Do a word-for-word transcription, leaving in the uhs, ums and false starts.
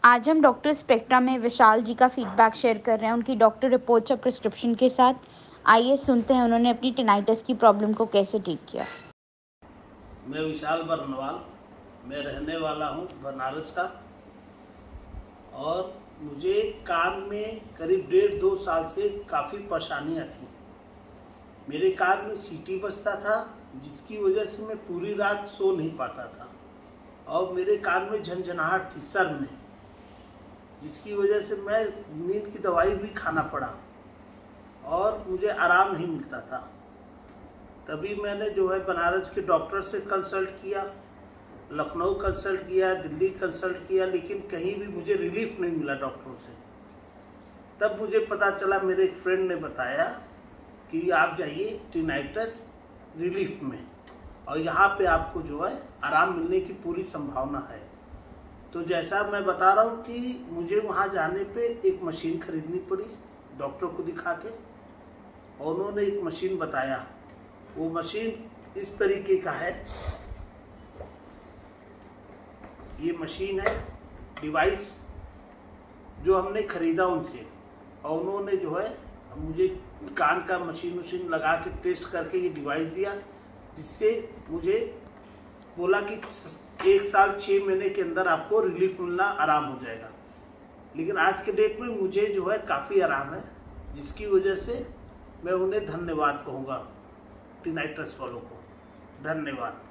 आज हम doctor spectra में विशाल जी का फीडबैक शेयर कर रहे हैं उनकी डॉक्टर रिपोर्ट्स और प्रिस्क्रिप्शन के साथ। आइए सुनते हैं उन्होंने अपनी टिनाइटिस की प्रॉब्लम को कैसे ठीक किया। मैं विशाल बरनवाल, मैं रहने वाला हूँ बनारस का और मुझे कान में करीब डेढ़ दो साल से काफ़ी परेशानियाँ थी। मेरे कान में सीटी बजता था जिसकी वजह से मैं पूरी रात सो नहीं पाता था और मेरे कान में झंझनाहट थी सर में, जिसकी वजह से मैं नींद की दवाई भी खाना पड़ा और मुझे आराम नहीं मिलता था। तभी मैंने जो है बनारस के डॉक्टर से कंसल्ट किया, लखनऊ कंसल्ट किया, दिल्ली कंसल्ट किया, लेकिन कहीं भी मुझे रिलीफ नहीं मिला डॉक्टरों से। तब मुझे पता चला, मेरे एक फ्रेंड ने बताया कि आप जाइए टिनाइटस रिलीफ में और यहाँ पे आपको जो है आराम मिलने की पूरी संभावना है। तो जैसा मैं बता रहा हूँ कि मुझे वहाँ जाने पे एक मशीन खरीदनी पड़ी डॉक्टर को दिखा के, और उन्होंने एक मशीन बताया। वो मशीन इस तरीके का है, ये मशीन है डिवाइस जो हमने खरीदा उनसे, और उन्होंने जो है मुझे कान का मशीन मशीन लगा के टेस्ट करके ये डिवाइस दिया, जिससे मुझे बोला कि एक साल छः महीने के अंदर आपको रिलीफ मिलना आराम हो जाएगा। लेकिन आज के डेट में मुझे जो है काफ़ी आराम है, जिसकी वजह से मैं उन्हें धन्यवाद कहूँगा टिनाइटस वालों को। धन्यवाद।